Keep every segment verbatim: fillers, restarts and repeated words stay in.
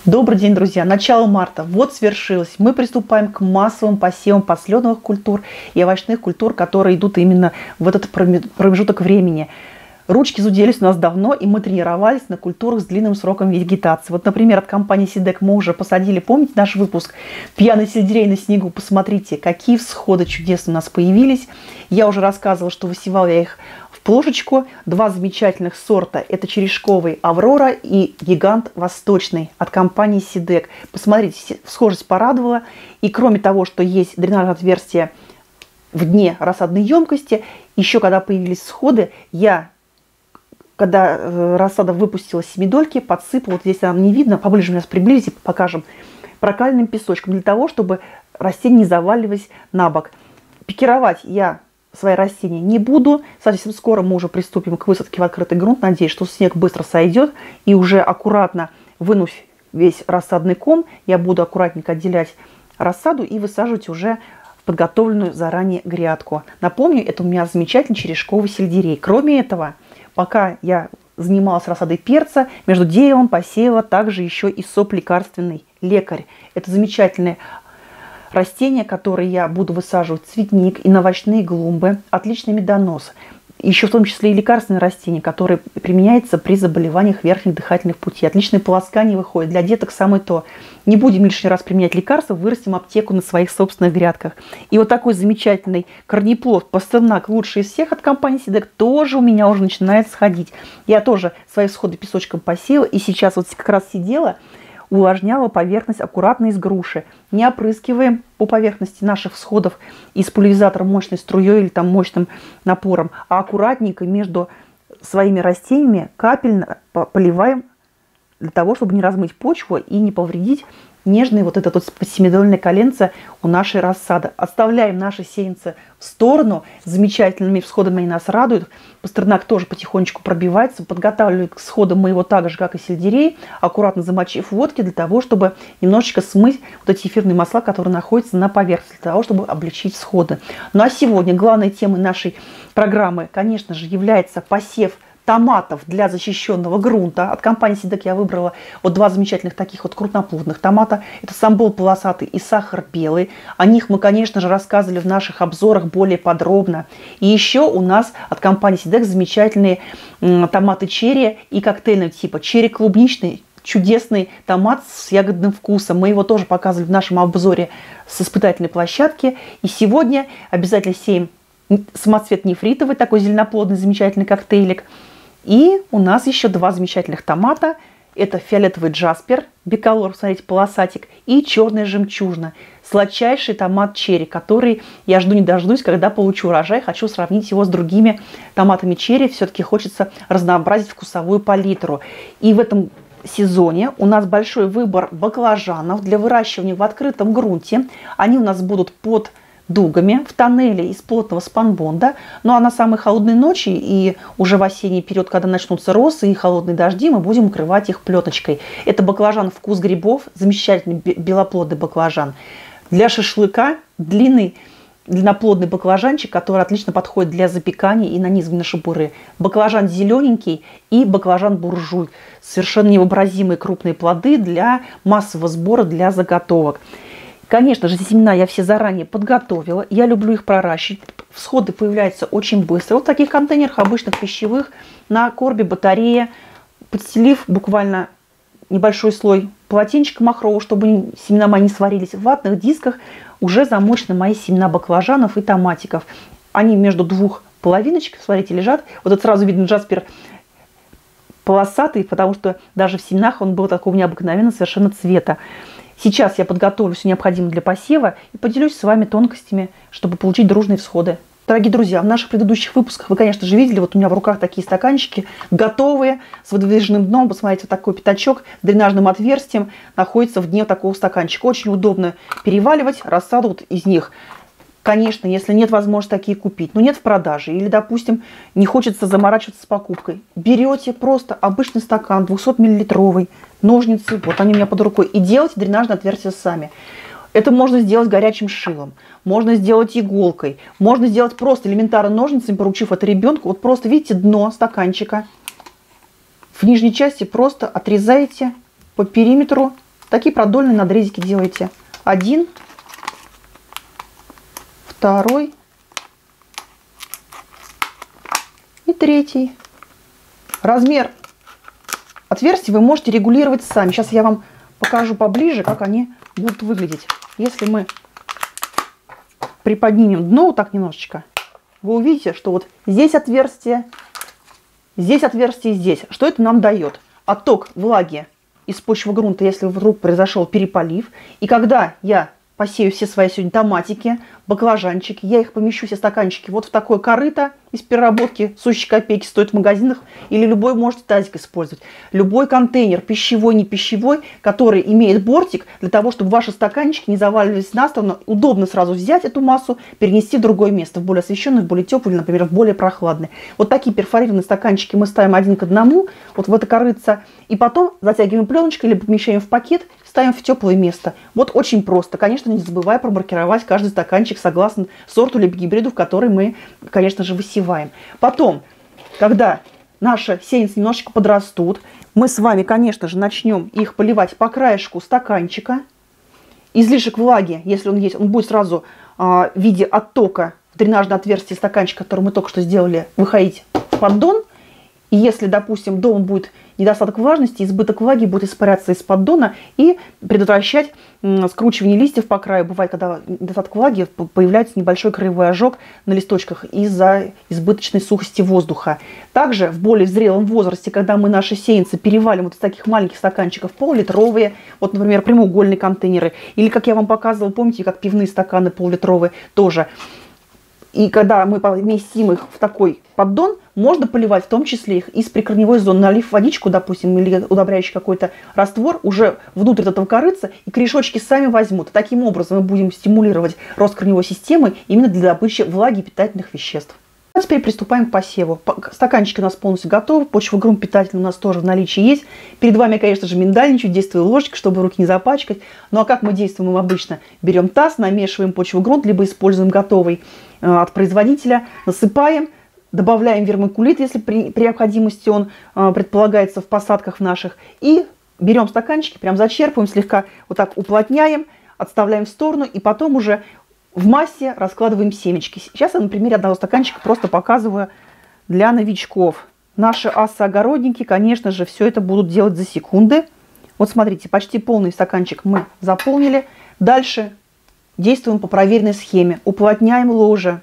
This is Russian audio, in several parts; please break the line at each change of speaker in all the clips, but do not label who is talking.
Добрый день, друзья! Начало марта. Вот свершилось. Мы приступаем к массовым посевам посленовых культур и овощных культур, которые идут именно в этот промежуток времени. Ручки зуделись у нас давно, и мы тренировались на культурах с длинным сроком вегетации. Вот, например, от компании Сидек мы уже посадили, помните наш выпуск «Пьяный сельдерей на снегу»? Посмотрите, какие всходы чудесные у нас появились. Я уже рассказывала, что высевала я их в плошечку. Два замечательных сорта – это черешковый «Аврора» и гигант «Восточный» от компании Сидек. Посмотрите, схожесть порадовала. И кроме того, что есть дренажное отверстие в дне рассадной емкости, еще когда появились всходы, я... Когда э, рассада выпустила семидольки, подсыпала, вот здесь нам не видно, поближе нас приблизить, покажем, прокаленным песочком, для того, чтобы растения не заваливались на бок. Пикировать я свои растения не буду. Совсем скоро мы уже приступим к высадке в открытый грунт. Надеюсь, что снег быстро сойдет. И уже аккуратно вынув весь рассадный ком, я буду аккуратненько отделять рассаду и высаживать уже в подготовленную заранее грядку. Напомню, это у меня замечательный черешковый сельдерей. Кроме этого, пока я занималась рассадой перца, между деревом посеяла также еще и соп лекарственный лекарь. Это замечательное растение, которое я буду высаживать цветник и на овощные клумбы. Отличный медонос. Еще в том числе и лекарственное растение, которое применяется при заболеваниях верхних дыхательных путей. Отличное полоскание выходит. Для деток самое то. Не будем лишний раз применять лекарства, вырастим аптеку на своих собственных грядках. И вот такой замечательный корнеплод, пастернак, лучший из всех от компании Сидек, тоже у меня уже начинает сходить. Я тоже свои всходы песочком посеяла, и сейчас вот как раз сидела, увлажняла поверхность аккуратно из груши. Не опрыскиваем по поверхности наших всходов из пульверизатора мощной струей или там мощным напором, а аккуратненько между своими растениями капельно поливаем для того, чтобы не размыть почву и не повредить нежное вот это вот семидольное коленце у нашей рассады. Оставляем наши сеянцы в сторону. Замечательными всходами они нас радуют. Пастернак тоже потихонечку пробивается. Подготавливаю к всходам мы его так же, как и сельдерей, аккуратно замочив в водке для того, чтобы немножечко смыть вот эти эфирные масла, которые находятся на поверхности, для того, чтобы облегчить всходы. Ну а сегодня главной темой нашей программы, конечно же, является посев томатов для защищенного грунта. От компании Сидек я выбрала вот два замечательных таких вот крупноплодных томата. Это самбол полосатый и сахар белый. О них мы, конечно же, рассказывали в наших обзорах более подробно. И еще у нас от компании Сидек замечательные томаты черри и коктейльного типа. Черри клубничный, чудесный томат с ягодным вкусом. Мы его тоже показывали в нашем обзоре с испытательной площадки. И сегодня обязательно сеем самоцвет нефритовый, такой зеленоплодный замечательный коктейлик. И у нас еще два замечательных томата. Это фиолетовый джаспер, биколор, смотрите, полосатик, и черная жемчужина. Сладчайший томат черри, который я жду не дождусь, когда получу урожай. Хочу сравнить его с другими томатами черри. Все-таки хочется разнообразить вкусовую палитру. И в этом сезоне у нас большой выбор баклажанов для выращивания в открытом грунте. Они у нас будут под дугами в тоннеле из плотного спанбонда. Ну а на самые холодные ночи и уже в осенний период, когда начнутся росы и холодные дожди, мы будем укрывать их пленочкой. Это баклажан «Вкус грибов», замечательный белоплодный баклажан. Для шашлыка длинный, длинноплодный баклажанчик, который отлично подходит для запекания и нанизывания на шампуры. Баклажан зелененький и баклажан буржуй. Совершенно невообразимые крупные плоды для массового сбора, для заготовок. Конечно же, семена я все заранее подготовила. Я люблю их проращивать. Всходы появляются очень быстро. Вот в таких контейнерах обычных пищевых на корбе батарея, подстелив буквально небольшой слой полотенчика махрового, чтобы семена мои не сварились. В ватных дисках уже замочены мои семена баклажанов и томатиков. Они между двух половиночек, смотрите, лежат. Вот это сразу видно джаспер полосатый, потому что даже в семенах он был такого необыкновенного совершенно цвета. Сейчас я подготовлю все необходимое для посева и поделюсь с вами тонкостями, чтобы получить дружные всходы. Дорогие друзья, в наших предыдущих выпусках вы, конечно же, видели, вот у меня в руках такие стаканчики, готовые, с выдвижным дном. Посмотрите, вот такой пятачок с дренажным отверстием находится в дне такого стаканчика. Очень удобно переваливать рассаду вот из них. Конечно, если нет возможности такие купить, но нет в продаже, или, допустим, не хочется заморачиваться с покупкой, берете просто обычный стакан двухсотмиллилитровый, ножницы, вот они у меня под рукой, и делайте дренажное отверстие сами. Это можно сделать горячим шилом, можно сделать иголкой, можно сделать просто элементарно ножницами, поручив это ребенку. Вот просто, видите, дно стаканчика. В нижней части просто отрезаете по периметру Такие продольные надрезики делаете. Один, второй и третий. Размер отверстий вы можете регулировать сами. Сейчас я вам покажу поближе, как они будут выглядеть. Если мы приподнимем дно вот так немножечко, вы увидите, что вот здесь отверстие, здесь отверстие и здесь. Что это нам дает? Отток влаги из почвы грунта, если вдруг произошел переполив. И когда я посею все свои сегодня томатики, баклажанчики, я их помещу, все стаканчики, вот в такое корыто из переработки, сущие копейки, стоит в магазинах, или любой можете тазик использовать. Любой контейнер, пищевой, не пищевой, который имеет бортик, для того, чтобы ваши стаканчики не заваливались на сторону, удобно сразу взять эту массу, перенести в другое место, в более освещенное, в более теплое, например, в более прохладное. Вот такие перфорированные стаканчики мы ставим один к одному, вот в это корыто, и потом затягиваем пленочкой или помещаем в пакет, ставим в теплое место. Вот очень просто. Конечно, не забывая промаркировать каждый стаканчик согласно сорту либо гибриду, в который мы, конечно же, высеваем. Потом, когда наши сеянцы немножечко подрастут, мы с вами, конечно же, начнем их поливать по краешку стаканчика. Излишек влаги, если он есть, он будет сразу а, в виде оттока в дренажное отверстие стаканчика, который мы только что сделали, выходить в поддон. И если, допустим, дома будет недостаток влажности, избыток влаги будет испаряться из поддона и предотвращать скручивание листьев по краю. Бывает, когда недостаток влаги, появляется небольшой краевой ожог на листочках из-за избыточной сухости воздуха. Также в более зрелом возрасте, когда мы наши сеянцы перевалим вот из таких маленьких стаканчиков пол-литровые, вот, например, прямоугольные контейнеры, или, как я вам показывала, помните, как пивные стаканы пол-литровые тоже. И когда мы поместим их в такой поддон, можно поливать в том числе их из прикорневой зоны, налив водичку, допустим, или удобряющий какой-то раствор уже внутрь этого корыца, и корешочки сами возьмут. Таким образом мы будем стимулировать рост корневой системы именно для добычи влаги и питательных веществ. А теперь приступаем к посеву. Стаканчики у нас полностью готовы, почва грунт питательный у нас тоже в наличии есть. Перед вами, конечно же, миндальничаю, действую ложечкой, чтобы руки не запачкать. Ну а как мы действуем? Мы обычно берем таз, намешиваем почву грунт, либо используем готовый э, от производителя, насыпаем, добавляем вермикулит, если при, при необходимости он э, предполагается в посадках в наших. И берем стаканчики, прям зачерпываем, слегка вот так уплотняем, отставляем в сторону и потом уже в массе раскладываем семечки. Сейчас я на примере одного стаканчика просто показываю для новичков. Наши асы-огородники, конечно же, все это будут делать за секунды. Вот смотрите, почти полный стаканчик мы заполнили. Дальше действуем по проверенной схеме. Уплотняем ложе.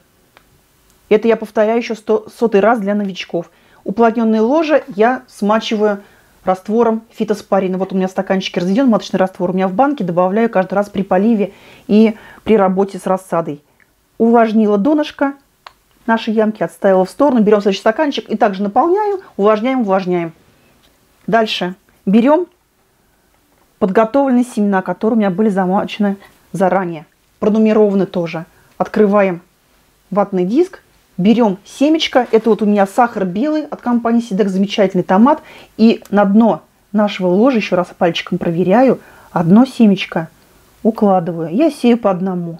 Это я повторяю еще сто, сотый раз для новичков. Уплотненные ложа я смачиваю раствором фитоспорина. Вот у меня в стаканчике разведен маточный раствор. У меня в банке добавляю каждый раз при поливе и при работе с рассадой. Увлажнила донышко нашей ямки, отставила в сторону. Берем следующий стаканчик и также наполняем, увлажняем, увлажняем. Дальше берем подготовленные семена, которые у меня были замочены заранее. Пронумерованы тоже. Открываем ватный диск. Берем семечко, это вот у меня сахар белый от компании Сидек, замечательный томат. И на дно нашего ложа, еще раз пальчиком проверяю, одно семечко укладываю. Я сею по одному.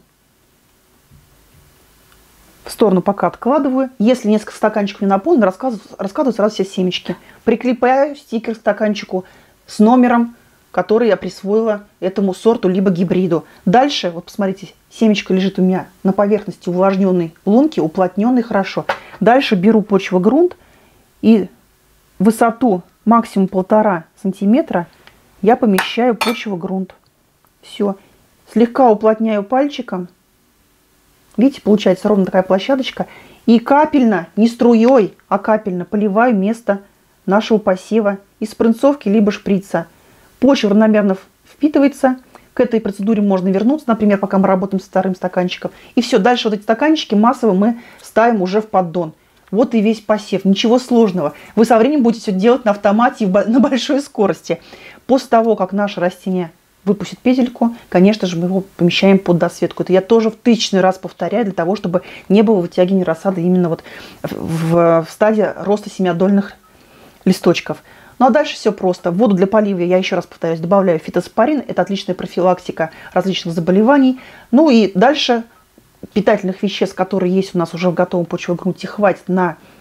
В сторону пока откладываю. Если несколько стаканчиков не наполнено, раскладываю, раскладываю сразу все семечки. Прикрепляю стикер к стаканчику с номером, который я присвоила этому сорту либо гибриду. Дальше, вот посмотрите, семечко лежит у меня на поверхности увлажненной лунки, уплотненной хорошо. Дальше беру почвогрунт и высоту максимум полтора сантиметра я помещаю почвогрунт. Все. Слегка уплотняю пальчиком. Видите, получается ровно такая площадочка. И капельно, не струей, а капельно поливаю место нашего посева из спринцовки либо шприца. Почва равномерно впитывается. К этой процедуре можно вернуться, например, пока мы работаем со вторым стаканчиком. И все, дальше вот эти стаканчики массово мы ставим уже в поддон. Вот и весь посев. Ничего сложного. Вы со временем будете все делать на автомате и на большой скорости. После того, как наше растение выпустит петельку, конечно же, мы его помещаем под досветку. Это я тоже в тысячный раз повторяю, для того, чтобы не было вытягивания рассады именно вот в, в стадии роста семиодольных листочков. Ну а дальше все просто. В воду для полива, я еще раз повторяюсь, добавляю фитоспорин. Это отличная профилактика различных заболеваний. Ну и дальше питательных веществ, которые есть у нас уже в готовом почвогрунте, хватит на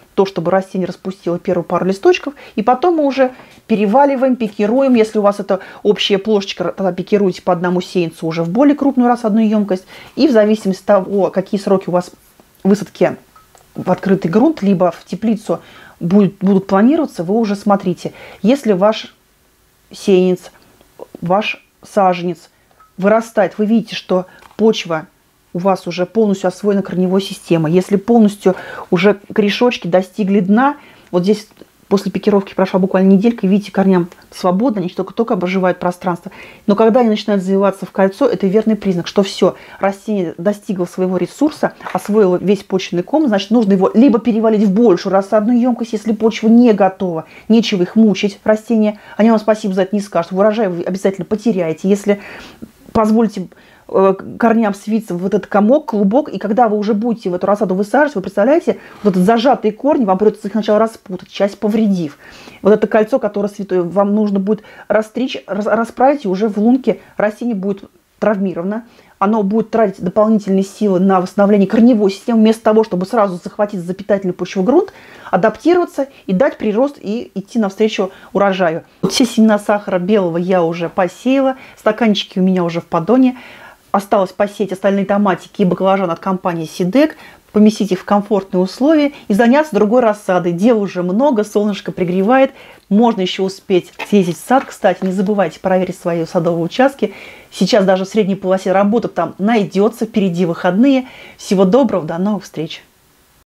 то, чтобы растение распустило первую пару листочков, и потом мы уже переваливаем, пикируем. Если у вас это общая плошечка, тогда пикируете по одному сеянцу уже в более крупную рассадную емкость. И в зависимости от того, какие сроки у вас высадки в открытый грунт, либо в теплицу будут, будут планироваться, вы уже смотрите. Если ваш сеянец, ваш саженец вырастает, вы видите, что почва у вас уже полностью освоена корневой системой. Если полностью уже корешочки достигли дна, вот здесь после пикировки прошла буквально неделька, и видите, корням свободно, они только-только обживают пространство. Но когда они начинают завиваться в кольцо, это верный признак, что все, растение достигло своего ресурса, освоило весь почвенный ком, значит, нужно его либо перевалить в большую рассадную емкость, если почва не готова, нечего их мучить, растения, они вам спасибо за это не скажут, урожай вы обязательно потеряете, если позволите корням свиться в этот комок, клубок, и когда вы уже будете в эту рассаду высаживать, вы представляете, вот этот зажатые корни, вам придется их сначала распутать, часть повредив. Вот это кольцо, которое святое, вам нужно будет растричь, расправить, и уже в лунке растение будет травмировано, оно будет тратить дополнительные силы на восстановление корневой системы, вместо того, чтобы сразу захватить за питательную почву грунт, адаптироваться и дать прирост и идти навстречу урожаю. Вот все семена сахара белого я уже посеяла, стаканчики у меня уже в поддоне. Осталось посеять остальные томатики и баклажан от компании Сидек, поместить их в комфортные условия и заняться другой рассадой. Дел уже много, солнышко пригревает, можно еще успеть съездить в сад. Кстати, не забывайте проверить свои садовые участки. Сейчас даже в средней полосе работы там найдется, впереди выходные. Всего доброго, до новых встреч!